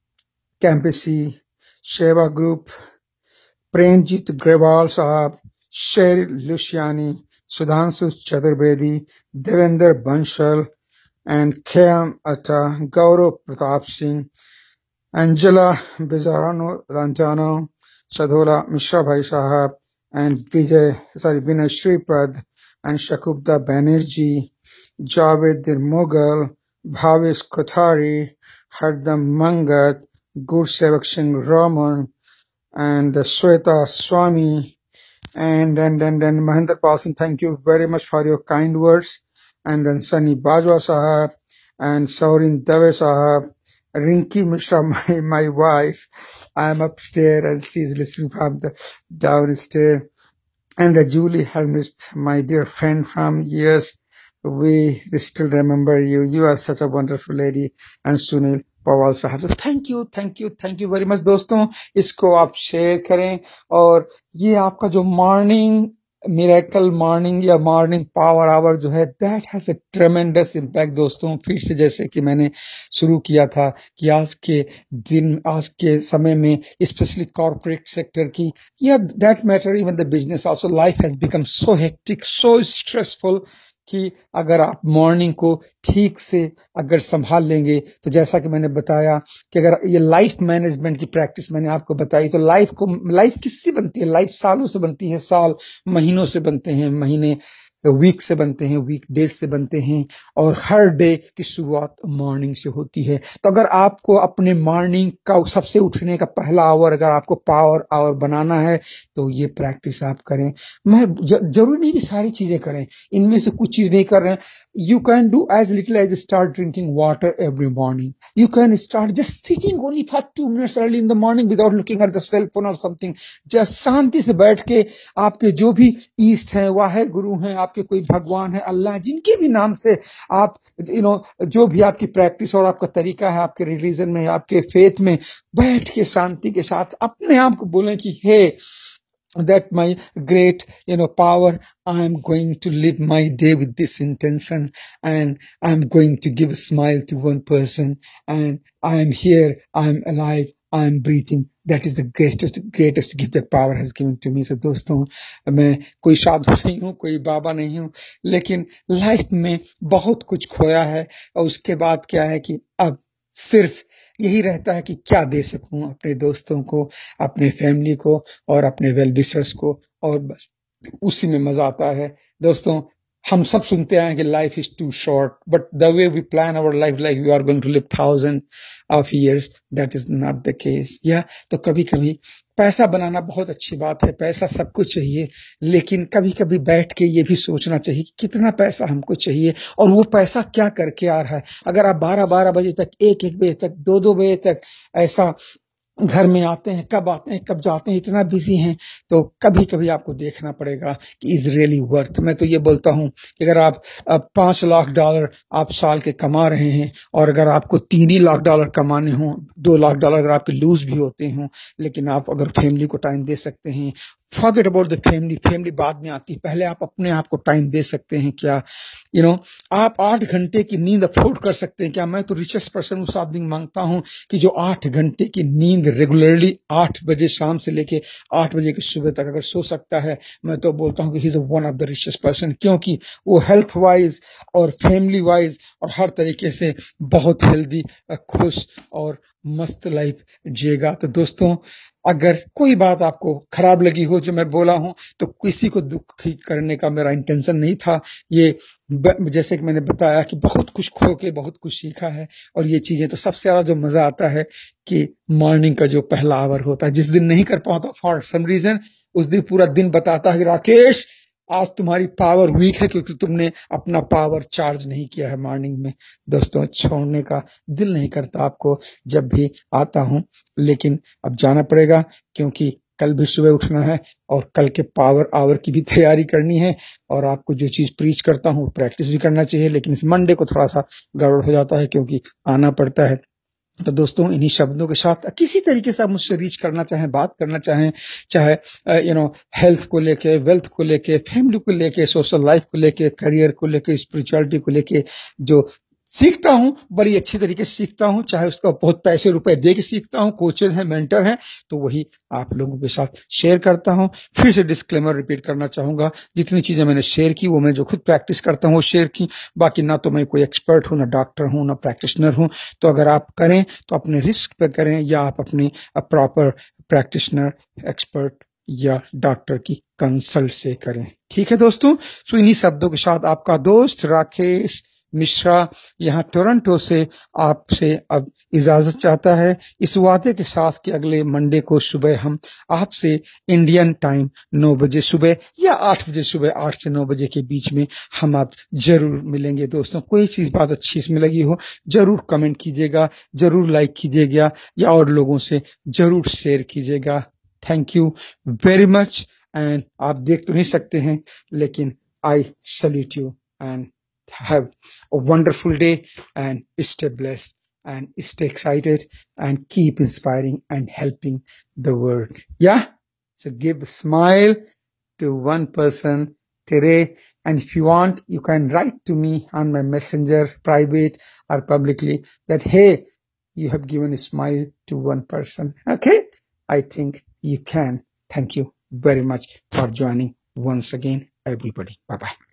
कैंपसी, शेवा ग्रुप, प्रेमजीत ग्रेवाल साहब, शेर लुशियानी, Sudhanshu Chaturvedi, Devendra Bansal, and Khayyam Atta, Gaurav Pratap Singh, Angela Bejarano रंजानो, सधोला मिश्रा भाई साहब, and Vijay sorry Vinay Shripad, and शकुब्दा बैनर्जी, जावेद मुगल, भावेश कोठारी, हरदम Mangat, Gursewak Singh Roman, and uh, Shweta Swami, and and and and Mahendra Pal Singh, thank you very much for your kind words. And then Sunny Bajwa Sahab, and Saurin Dave Sahab, Rinki Mishra, my, my wife. I'm upstairs and she's listening from the downstairs. And the Julie Helmist, my dear friend from years, we still remember you. You are such a wonderful lady. And Sunil Pawal साहब, तो thank you thank you thank you very much दोस्तों। इसको आप share करें, और ये आपका जो मॉर्निंग मिरेकल मॉर्निंग या मॉर्निंग पावर आवर जो है, that has a tremendous impact दोस्तों। फिर से जैसे कि मैंने शुरू किया था कि आज के दिन, आज के समय में स्पेशली कॉर्पोरेट सेक्टर की, या that matter even the business also, life has become so hectic, so stressful, कि अगर आप मॉर्निंग को ठीक से अगर संभाल लेंगे, तो जैसा कि मैंने बताया कि अगर ये लाइफ मैनेजमेंट की प्रैक्टिस मैंने आपको बताई, तो लाइफ को लाइफ किससे बनती है? लाइफ सालों से बनती है, साल महीनों से बनते हैं, महीने वीक से बनते हैं, वीक डेज से बनते हैं, और हर डे की शुरुआत मॉर्निंग से होती है। तो अगर आपको अपने मॉर्निंग का सबसे उठने का पहला आवर अगर आपको पावर आवर बनाना है, तो ये प्रैक्टिस आप करें। मैं जरूरी नहीं कि सारी चीजें करें, इनमें से कुछ चीज नहीं कर रहे हैं। You can do as little as start drinking water every morning. You can start just sitting only for two minutes early in the morning without looking at the cell phone और समथिंग। जस्ट शांति से बैठ के आपके जो भी east हैं, वाहे गुरु हैं, आपके कोई भगवान है, अल्लाह, जिनके भी नाम से आप यू नो जो भी आपकी प्रैक्टिस और आपका तरीका है, आपके रिलीजन में, आपके फेथ में, बैठ के शांति के साथ अपने आप को बोलें कि हे, that my great you know power, I am going to live my day with this intention, and I am going to give a smile to one person, and I am here, I am alive, I am breathing. That is the greatest greatest gift that power has given to me. So दोस्तों, मैं कोई साधु नहीं हूँ, कोई बाबा नहीं हूँ, लेकिन life में बहुत कुछ खोया है, और उसके बाद क्या है कि अब सिर्फ यही रहता है कि क्या दे सकूं अपने दोस्तों को, अपने फैमिली को, और अपने वेल विशर्स को, और बस उसी में मजा आता है दोस्तों। हम सब सुनते हैं कि life is too short, but the way we plan our life like we are going to live thousand of years, that is not the case. या तो कभी कभी पैसा बनाना बहुत अच्छी बात है, पैसा सबको चाहिए, लेकिन कभी कभी बैठ के ये भी सोचना चाहिए कि कितना पैसा हमको चाहिए, और वो पैसा क्या करके आ रहा है। अगर आप बारह बारह बजे तक, एक एक बजे तक, दो दो बजे तक ऐसा घर में आते हैं, कब आते हैं, कब जाते हैं, इतना बिजी हैं, तो कभी कभी आपको देखना पड़ेगा कि इज रियली वर्थ। मैं तो ये बोलता हूँ कि अगर आप पांच लाख डॉलर आप साल के कमा रहे हैं और अगर आपको तीन ही लाख डॉलर कमाने हों, दो लाख डॉलर अगर आपके लूज भी होते हों, लेकिन आप अगर फैमिली को टाइम दे सकते हैं, forget about the family, family बाद में आती है, पहले आप अपने आप को टाइम दे सकते हैं क्या? यू नो आप आठ घंटे की नींद अफोर्ड कर सकते हैं क्या? मैं तो रिचेस्ट पर्सन उस आदमी मांगता हूं कि जो आठ घंटे की नींद रेगुलरली आठ बजे शाम से लेके आठ बजे की सुबह तक अगर सो सकता है, मैं तो बोलता हूं कि he is one of the richest person, क्योंकि वो हेल्थ वाइज और फैमिली वाइज और हर तरीके से बहुत हेल्दी, खुश और मस्त लाइफ जिएगा। तो दोस्तों, अगर कोई बात आपको खराब लगी हो जो मैं बोला हूं, तो किसी को दुखी करने का मेरा इंटेंशन नहीं था। ये जैसे कि मैंने बताया कि बहुत कुछ खो के बहुत कुछ सीखा है, और ये चीजें तो सबसे ज्यादा जो मजा आता है कि मॉर्निंग का जो पहला आवर होता है, जिस दिन नहीं कर पाता फॉर सम रीजन, उस दिन पूरा दिन बताता है कि राकेश आज तुम्हारी पावर वीक है क्योंकि तुमने अपना पावर चार्ज नहीं किया है मॉर्निंग में। दोस्तों, छोड़ने का दिल नहीं करता आपको जब भी आता हूं, लेकिन अब जाना पड़ेगा क्योंकि कल भी सुबह उठना है और कल के पावर आवर की भी तैयारी करनी है, और आपको जो चीज प्रीच करता हूँ प्रैक्टिस भी करना चाहिए। लेकिन इस मंडे को थोड़ा सा गड़बड़ हो जाता है क्योंकि आना पड़ता है। तो दोस्तों, इन्हीं शब्दों के साथ किसी तरीके से आप मुझसे रीच करना चाहें, बात करना चाहें, चाहे यू नो हेल्थ को लेके, वेल्थ को लेके, फैमिली को लेके, सोशल लाइफ को लेके, करियर को लेके, स्पिरिचुअलिटी को लेके, जो सीखता हूं बड़ी अच्छी तरीके से सीखता हूं, चाहे उसका बहुत पैसे रुपए दे के सीखता हूं, कोचेज हैं, मेंटर हैं, तो वही आप लोगों के साथ शेयर करता हूं। फिर से डिस्क्लेमर रिपीट करना चाहूंगा, जितनी चीजें मैंने शेयर की वो मैं जो खुद प्रैक्टिस करता हूं शेयर की, बाकी ना तो मैं कोई एक्सपर्ट हूं, ना डॉक्टर हूं, ना प्रैक्टिशनर हूं। तो अगर आप करें तो अपने रिस्क पे करें, या आप अपनी प्रॉपर प्रैक्टिशनर, एक्सपर्ट या डॉक्टर की कंसल्ट से करें। ठीक है दोस्तों, सो इन्हीं शब्दों के साथ आपका दोस्त राकेश मिश्रा यहाँ टोरंटो से आपसे अब इजाजत चाहता है, इस वादे के साथ कि अगले मंडे को सुबह हम आपसे इंडियन टाइम नौ बजे सुबह या आठ बजे सुबह, आठ से नौ बजे के बीच में हम आप जरूर मिलेंगे। दोस्तों, कोई चीज बात अच्छी इसमें लगी हो जरूर कमेंट कीजिएगा, जरूर लाइक कीजिएगा, या और लोगों से जरूर शेयर कीजिएगा। Thank you very much. And आप देख तो नहीं सकते हैं, लेकिन I salute you and have a wonderful day, and stay blessed and stay excited and keep inspiring and helping the world. Yeah, so give a smile to one person today, and if you want you can write to me on my messenger, private or publicly, that hey, you have given a smile to one person. Okay, I think you can. Thank you very much for joining once again, everybody. Bye bye.